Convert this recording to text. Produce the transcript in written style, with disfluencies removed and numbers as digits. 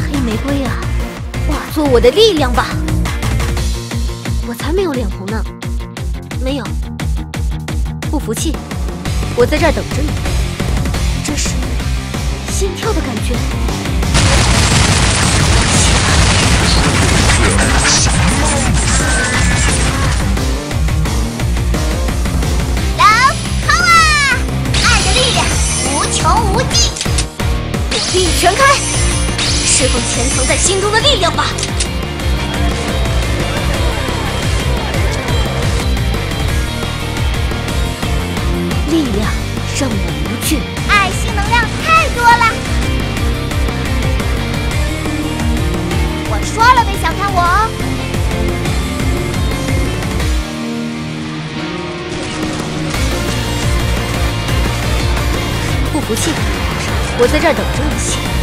黑玫瑰啊，化作我的力量吧！我才没有脸红呢，没有。不服气，我在这儿等着你。这是心跳的感觉。 爱的力量无穷无尽， 火力全开，释放潜藏在心中的力量吧！力量让我无惧， 爱性能量太多了。我说了，别小看我哦。 不服气，我在这儿等着你。